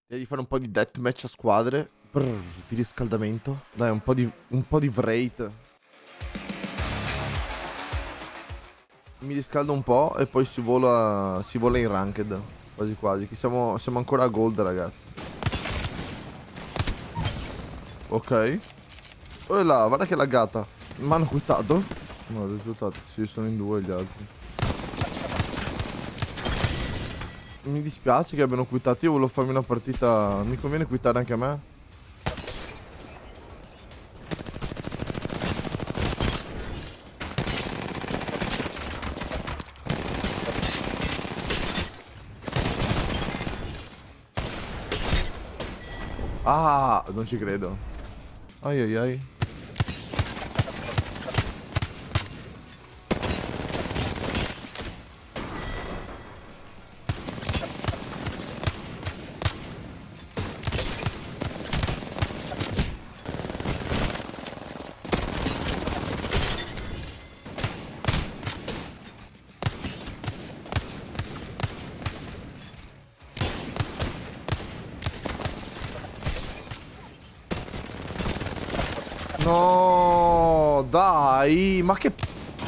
Devi fare un po' di deathmatch a squadre. Brrr, di riscaldamento. Dai, un po' di Wraith. Mi riscaldo un po' e poi si vola in ranked. Quasi quasi. Che siamo ancora a gold, ragazzi. Ok. Oh là, guarda che laggata. Mi hanno quittato? No, il risultato. Sì, sono in due gli altri. Mi dispiace che abbiano quittato. Io volevo farmi una partita. Mi conviene quittare anche a me? Ah, non ci credo. Ai ai ai. No, dai, ma che...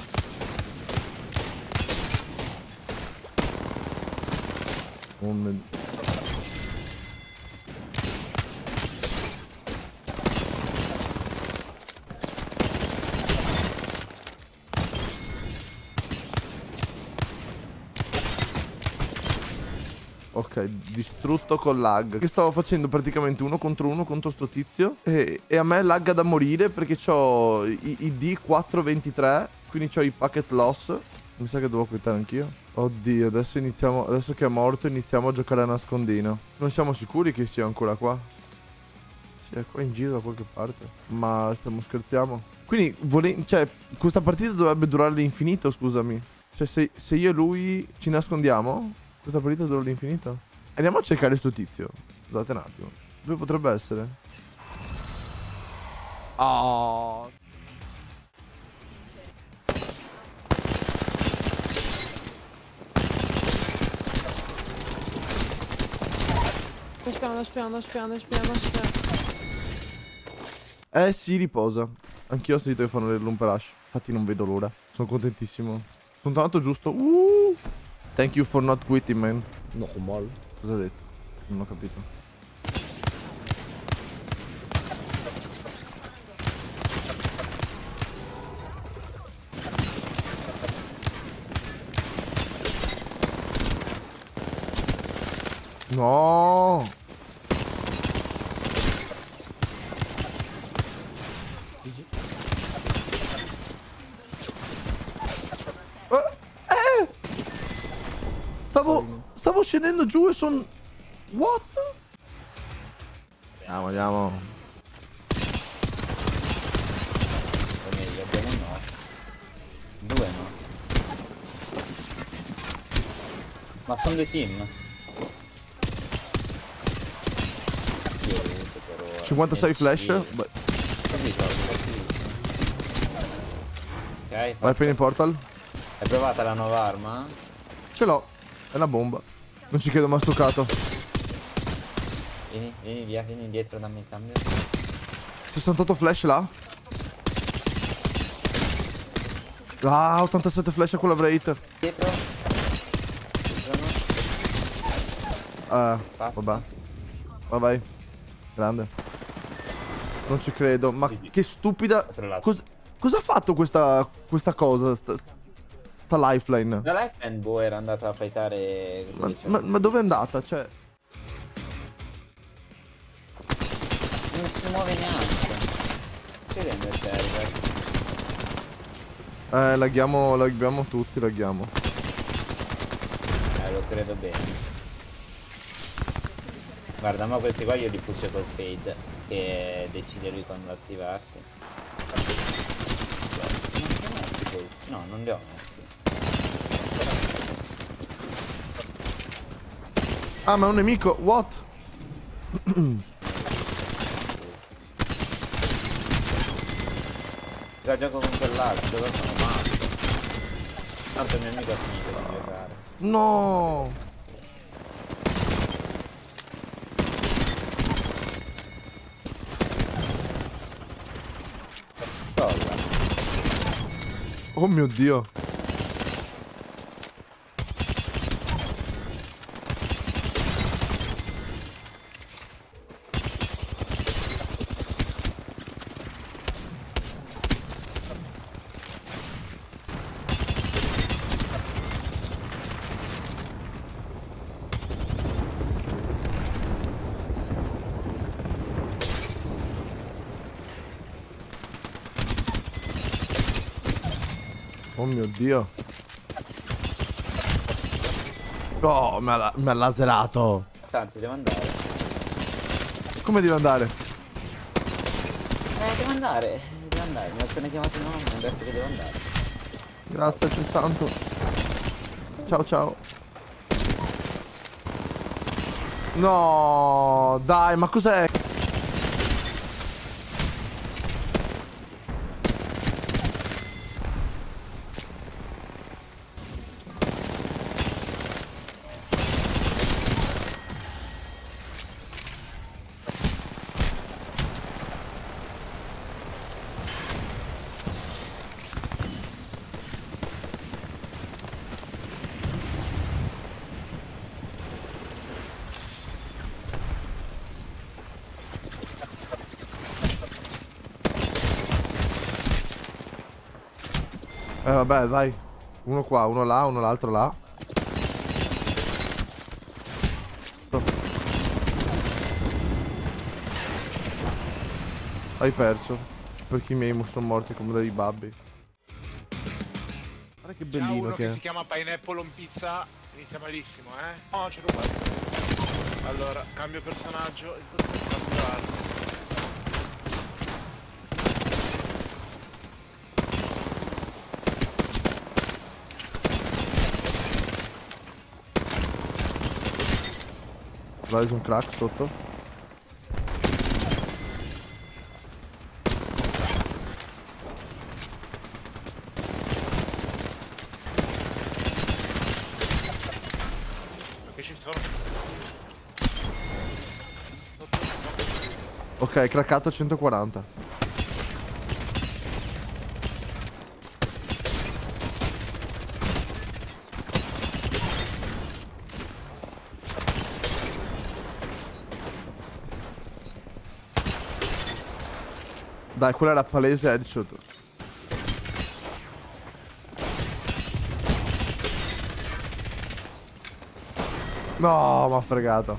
Ok, distrutto con lag. Che stavo facendo praticamente uno contro sto tizio. E a me lagga da morire perché ho i D423. Quindi ho i packet loss. Mi sa che devo quittare anch'io. Oddio, adesso iniziamo. Adesso che è morto iniziamo a giocare a nascondino. Non siamo sicuri che sia ancora qua. Sì, è qua in giro da qualche parte. Ma scherziamo. Quindi, cioè, questa partita dovrebbe durare l'infinito, scusami. Cioè, se io e lui ci nascondiamo, questa partita dura l'infinito. Andiamo a cercare sto tizio. Scusate un attimo. Dove potrebbe essere? Oh. Spiano. Si riposa. Anch'io ho sentito che fanno le lump rush. Infatti non vedo l'ora. Sono contentissimo. Sono tornato giusto. Thank you for not quitting, man. Normal. Cosa ha detto? Non ho capito. No. Stavo scendendo giù e son... What? Andiamo. O meglio, abbiamo no. Due no. Ma sono due team. 56 flash. Ok, Vai appena in portal. hai provata la nuova arma? Ce l'ho. È una bomba. Non ci credo, ma sto cato. Vieni via, vieni indietro, dammi il cambio. 68 flash là. Ah, 87 flash a quella Wraith. Dietro. Ci sono. Vabbè. Vai. Grande. Non ci credo. Ma che stupida. Cosa ha fatto questa cosa? Sta lifeline. La lifeline, boh, era andata a fightare. Ma dove è andata? Cioè. Non si muove neanche. Che rende il server? Laghiamo tutti, laghiamo. Lo credo bene. Guarda, ma questi qua io li pusho col fade, che decide lui quando attivarsi. No, non li ho messi. Ah, ma è un nemico. What? Gioco con quell'altro, dove sono matto. Tanto il mio amico ha finito di giocare. No. Cosa? Oh mio Dio. Oh mio Dio. Oh, mi ha laserato. Santi, devo andare. Come devo andare? Devo andare. Devo andare. Mi ha appena chiamato il nome e mi ha detto che devo andare. Grazie altrettanto. Ciao ciao. No, dai, ma cos'è? Vabbè, dai. Uno qua, uno là, uno l'altro là. Hai perso. Perché i miei sono morti come dei babbi. Guarda che bellino uno che è. Si chiama Pineapple on Pizza. Inizia malissimo, eh? No, c'è rubato. Allora, cambio personaggio e cambio arma. Vai su un crack sotto. Perché ci sono? Ok, craccato 140. Dai, quella era palese headshot. No, m'ha fregato.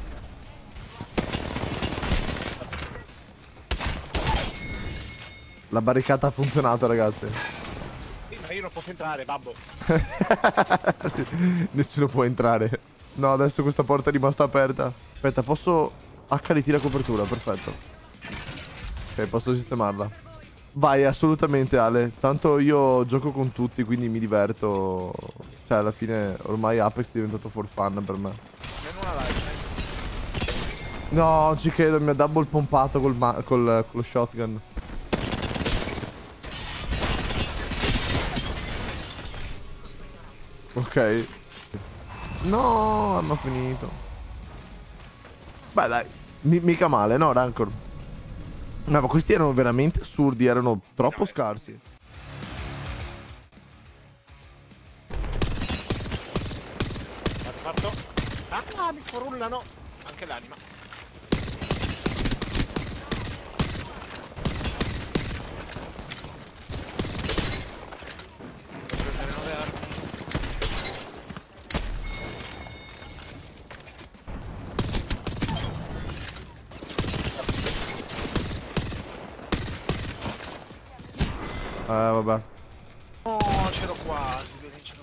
La barricata ha funzionato, ragazzi. Sì, ma io non posso entrare, babbo. Nessuno può entrare. No, adesso questa porta è rimasta aperta. Aspetta, posso... H ritira copertura, perfetto. Ok, posso sistemarla. Vai, assolutamente, Ale. Tanto io gioco con tutti, quindi mi diverto. Cioè, alla fine, ormai Apex è diventato for fun per me. Nemmeno una live, No, non ci credo, mi ha double pompato con lo shotgun. Ok. No, hanno finito. Beh, dai. Mica male, no, Rancor? No, ma questi erano veramente assurdi, erano troppo scarsi. Fatto. Ah, mi forullano. Anche l'anima. Devo prendere 9 armi. Vabbè. No, c'ero quasi, vedi, c'ero.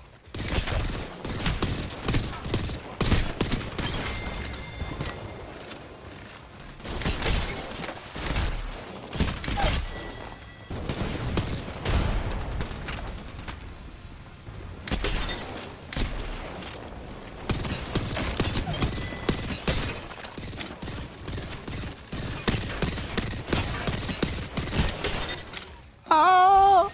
Ah!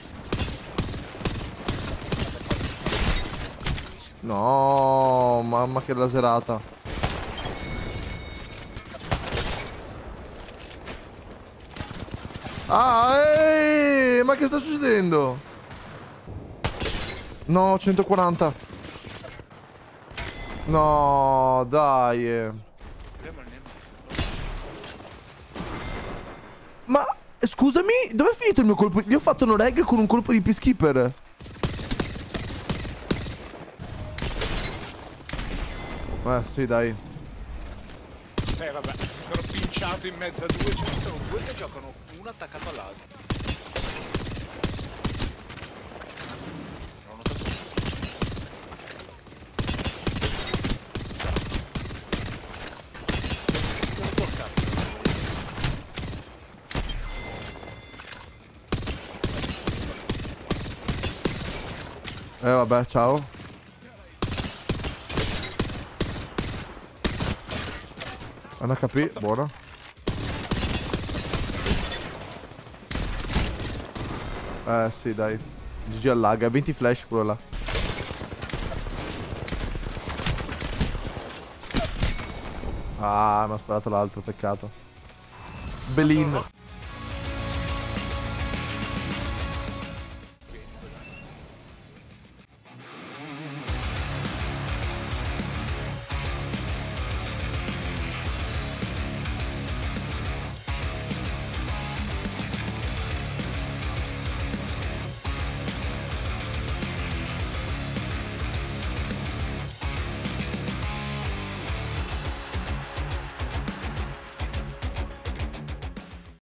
No, mamma che laserata. ma che sta succedendo? No, 140. No, dai. Ma scusami, dove è finito il mio colpo? Gli ho fatto un reg con un colpo di peacekeeper. Sì, dai. Vabbè, sono pinciato in mezzo a due. Ce ne sono due che giocano uno attaccato all'altro. Non ho notato. Sono bloccato. Vabbè, ciao. Un HP, buono. Sì, dai. GG al lag, 20 flash pure là. Ah, mi ha sparato l'altro, peccato. Belin.